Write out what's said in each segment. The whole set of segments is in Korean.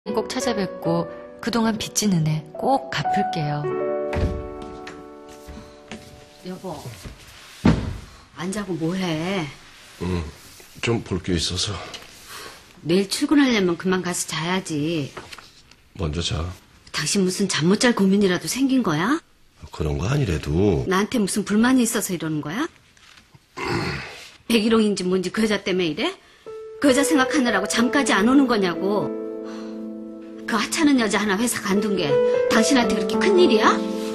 꼭 찾아뵙고 그동안 빚진 은혜 꼭 갚을게요. 여보, 안 자고 뭐해? 좀 볼 게 있어서. 내일 출근하려면 그만 가서 자야지. 먼저 자. 당신 무슨 잠 못 잘 고민이라도 생긴 거야? 그런 거 아니래도. 나한테 무슨 불만이 있어서 이러는 거야? 백일홍인지 뭔지 그 여자 때문에 이래? 그 여자 생각하느라고 잠까지 안 오는 거냐고. 그 하찮은 여자 하나 회사 간둔 게 당신한테 그렇게 큰일이야?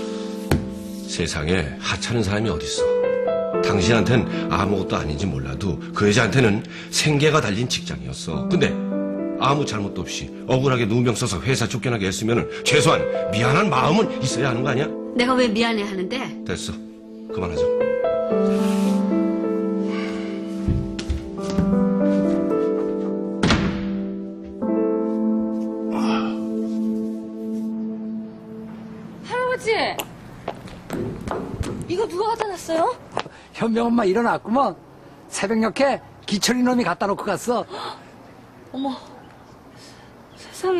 세상에 하찮은 사람이 어딨어. 당신한텐 아무것도 아닌지 몰라도 그 여자한테는 생계가 달린 직장이었어. 근데 아무 잘못도 없이 억울하게 누명 써서 회사 쫓겨나게 했으면 최소한 미안한 마음은 있어야 하는 거 아니야? 내가 왜 미안해 하는데? 됐어. 그만하자. 할아버지! 이거 누가 갖다 놨어요? 현명 엄마 일어났구먼. 새벽녘에 기철이 놈이 갖다 놓고 갔어. 어머, 세상에.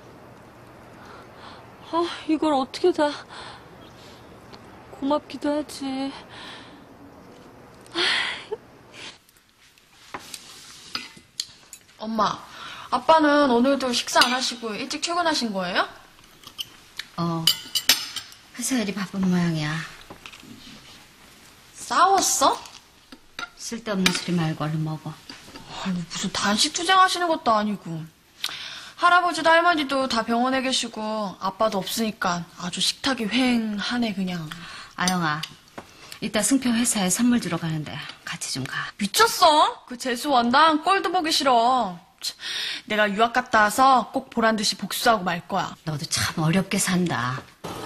아, 이걸 어떻게 다. 고맙기도 하지. 엄마, 아빠는 오늘도 식사 안 하시고 일찍 출근하신 거예요? 회사 일이 바쁜 모양이야. 싸웠어? 쓸데없는 소리 말고 얼른 먹어. 아니, 무슨 단식 투쟁하시는 것도 아니고. 할아버지도 할머니도 다 병원에 계시고 아빠도 없으니까 아주 식탁이 휑하네 그냥. 아영아, 이따 승표 회사에 선물 주러 가는데 같이 좀 가. 미쳤어? 그 재수 원당 꼴도 보기 싫어. 참, 내가 유학 갔다 와서 꼭 보란 듯이 복수하고 말 거야. 너도 참 어렵게 산다.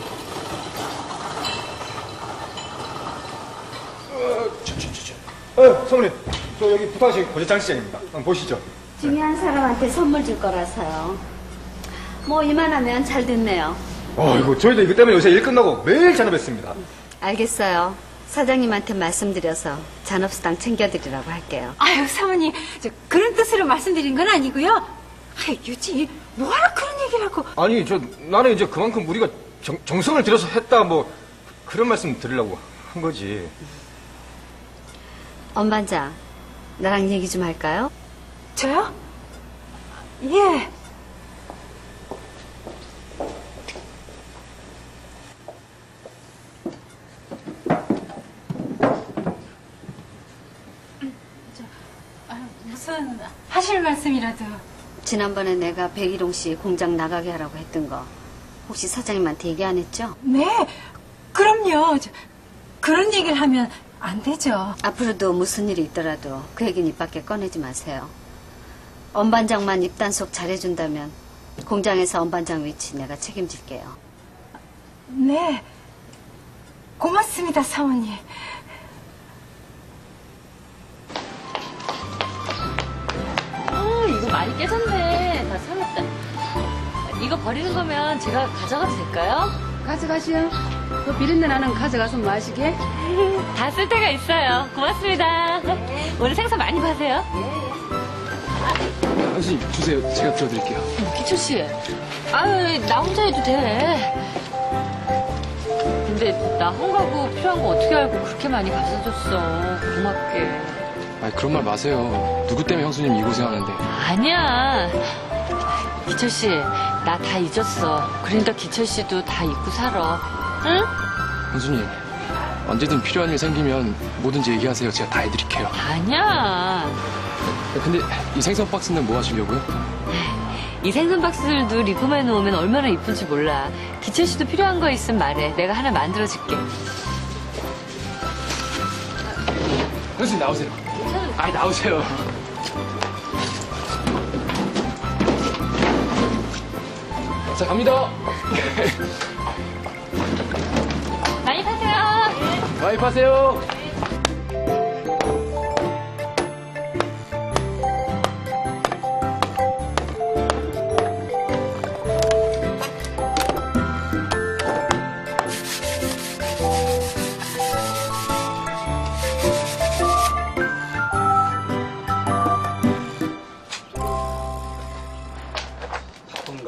사모님, 저 여기 부탄식 고재창 시장입니다. 한번 보시죠. 중요한 사람한테 선물 줄 거라서요. 뭐 이만하면 잘 됐네요. 이거 저희도 이거 때문에 요새 일 끝나고 매일 전화했습니다. 알겠어요. 사장님한테 말씀드려서 잔업수당 챙겨드리라고 할게요. 아유, 사모님, 그런 뜻으로 말씀드린 건 아니고요. 아유, 유지, 뭐하러 그런 얘기를 하고. 아니, 나는 이제 그만큼 우리가 정성을 들여서 했다, 뭐, 그런 말씀 드리려고 한 거지. 엄반장, 나랑 얘기 좀 할까요? 저요? 예. 무슨 하실 말씀이라도. 지난번에 내가 백일홍 씨 공장 나가게 하라고 했던 거 혹시 사장님한테 얘기 안 했죠? 네, 그럼요. 그런 얘기를 하면 안 되죠. 앞으로도 무슨 일이 있더라도 그 얘기는 입 밖에 꺼내지 마세요. 엄반장만 입단속 잘해준다면 공장에서 엄반장 위치 내가 책임질게요. 네, 고맙습니다, 사모님. 이거 많이 깨졌네. 다 상했다. 이거 버리는 거면 제가 가져가도 될까요? 가져가시오. 그 비린내 나는 가져가서 마시게. 다 쓸 데가 있어요. 고맙습니다. 오늘 생선 많이 파세요. 선생님 주세요. 제가 들어드릴게요. 기철 씨, 아유 나 혼자 해도 돼. 근데 나 헝가고 필요한 거 어떻게 알고 그렇게 많이 가져다 줬어. 고맙게. 아니 그런 말 마세요. 누구 때문에 형수님 이 고생하는데. 아니야. 기철 씨, 나 다 잊었어. 그러니까 기철 씨도 다 잊고 살아. 응? 형수님 언제든 필요한 일 생기면 뭐든지 얘기하세요. 제가 다 해드릴게요. 아니야. 근데 이 생선 박스는 뭐 하시려고요? 이 생선 박스들도 리폼해 놓으면 얼마나 이쁜지 몰라. 기철 씨도 필요한 거 있으면 말해. 내가 하나 만들어줄게. 형수님 나오세요. 아니 나오세요. 자 갑니다. 많이 파세요. 많이 파세요.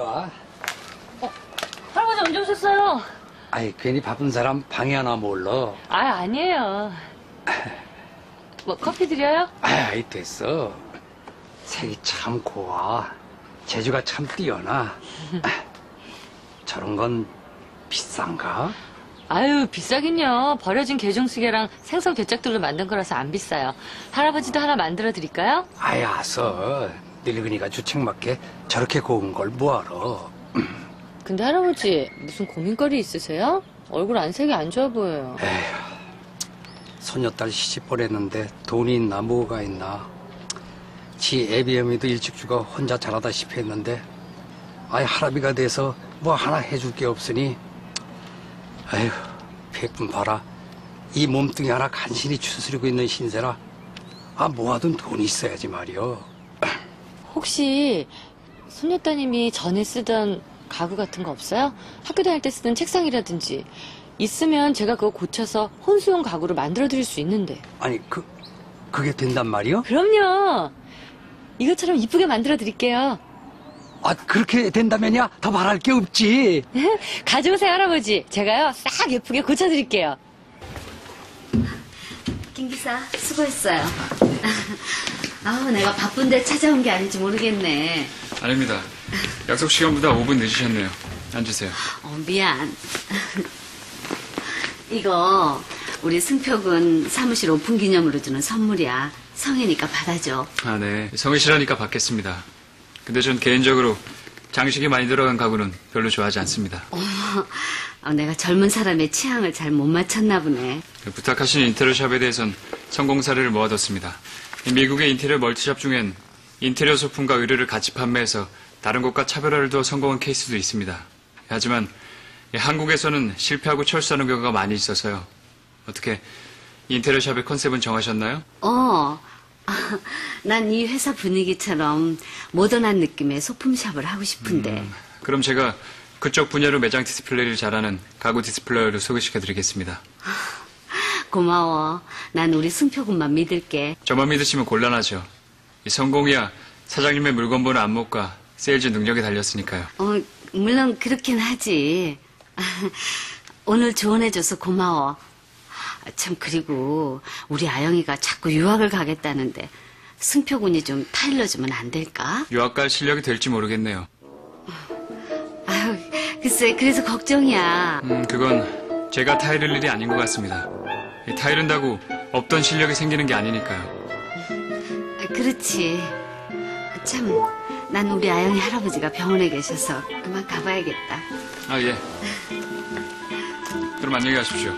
와. 할아버지 언제 오셨어요? 아이, 괜히 바쁜 사람 방에 하나 몰러. 아니에요. 뭐 커피 드려요? 아이, 됐어. 색이 참 고와. 재주가 참 뛰어나. 저런 건 비싼가? 아유, 비싸긴요. 버려진 개종수개랑 생선 괴짝들로 만든 거라서 안 비싸요. 할아버지도 하나 만들어 드릴까요? 아이, 아서. 늙은이가 주책맞게 저렇게 고운 걸 뭐하러. 근데 할아버지 무슨 고민거리 있으세요? 얼굴 안색이 안 좋아 보여요. 에휴, 소녀딸 시집 보냈는데 돈이 있나 뭐가 있나. 지 애비애미도 일찍 죽어 혼자 자라다시피 했는데 아이 할아비가 돼서 뭐 하나 해줄 게 없으니 아휴 백분 봐라. 이 몸뚱이 하나 간신히 추스리고 있는 신세라 모아둔 돈이 있어야지 말이여. 혹시 손녀따님이 전에 쓰던 가구 같은 거 없어요? 학교 다닐 때 쓰던 책상이라든지 있으면 제가 그거 고쳐서 혼수용 가구를 만들어 드릴 수 있는데. 아니 그게 된단 말이여? 그럼요. 이것처럼 이쁘게 만들어 드릴게요. 그렇게 된다면야 더 말할 게 없지. 가져오세요, 할아버지. 제가요 싹 예쁘게 고쳐 드릴게요. 김 기사 수고했어요. 내가 바쁜데 찾아온 게 아닌지 모르겠네. 아닙니다. 약속 시간보다 5분 늦으셨네요. 앉으세요. 미안. 이거 우리 승표군 사무실 오픈 기념으로 주는 선물이야. 성이니까 받아줘. 네. 성의시라니까 받겠습니다. 근데 전 개인적으로 장식이 많이 들어간 가구는 별로 좋아하지 않습니다. 내가 젊은 사람의 취향을 잘 못 맞췄나 보네. 부탁하신 인테리어샵에 대해선 성공 사례를 모아뒀습니다. 미국의 인테리어 멀티샵 중엔 인테리어 소품과 의류를 같이 판매해서 다른 곳과 차별화를 두어 성공한 케이스도 있습니다. 하지만 한국에서는 실패하고 철수하는 경우가 많이 있어서요. 어떻게 인테리어샵의 컨셉은 정하셨나요? 난 이 회사 분위기처럼 모던한 느낌의 소품샵을 하고 싶은데. 그럼 제가 그쪽 분야로 매장 디스플레이를 잘하는 가구 디스플레이어를 소개시켜드리겠습니다. 고마워. 난 우리 승표군만 믿을게. 저만 믿으시면 곤란하죠. 이 성공이야 사장님의 물건 보는 안목과 세일즈 능력에 달렸으니까요. 물론 그렇긴 하지. 오늘 조언해줘서 고마워. 참 그리고 우리 아영이가 자꾸 유학을 가겠다는데 승표군이 좀 타일러주면 안 될까? 유학 갈 실력이 될지 모르겠네요. 글쎄 그래서 걱정이야. 그건 제가 타이를 일이 아닌 것 같습니다. 타이른다고 없던 실력이 생기는 게 아니니까요. 그렇지. 참 난 우리 아영이 할아버지가 병원에 계셔서 그만 가봐야겠다. 예. 그럼 안녕히 가십시오.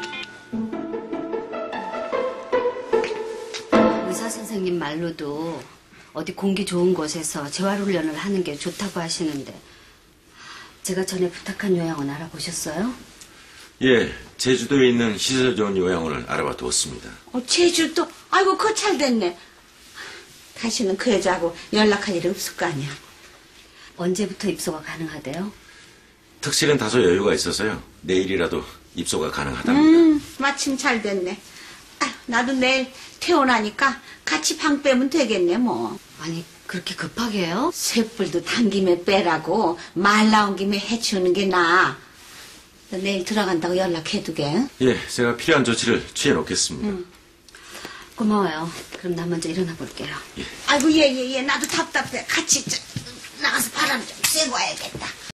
의사 선생님 말로도 어디 공기 좋은 곳에서 재활훈련을 하는 게 좋다고 하시는데 제가 전에 부탁한 요양원 알아보셨어요? 예, 제주도에 있는 시설 좋은 요양원을 알아봐 두었습니다. 제주도? 아이고 그거 잘 됐네. 다시는 그 여자하고 연락할 일이 없을 거 아니야. 언제부터 입소가 가능하대요? 특실은 다소 여유가 있어서요. 내일이라도 입소가 가능하답니다. 마침 잘 됐네. 나도 내일 퇴원하니까 같이 방 빼면 되겠네 뭐. 아니 그렇게 급하게요? 쇳불도 당김에 빼라고 말 나온 김에 해치우는 게 나아. 너 내일 들어간다고 연락해두게. 예, 제가 필요한 조치를 취해 놓겠습니다. 고마워요. 그럼 나 먼저 일어나 볼게요. 아이고 예. 나도 답답해. 같이 나가서 바람 좀 쐬고 와야겠다.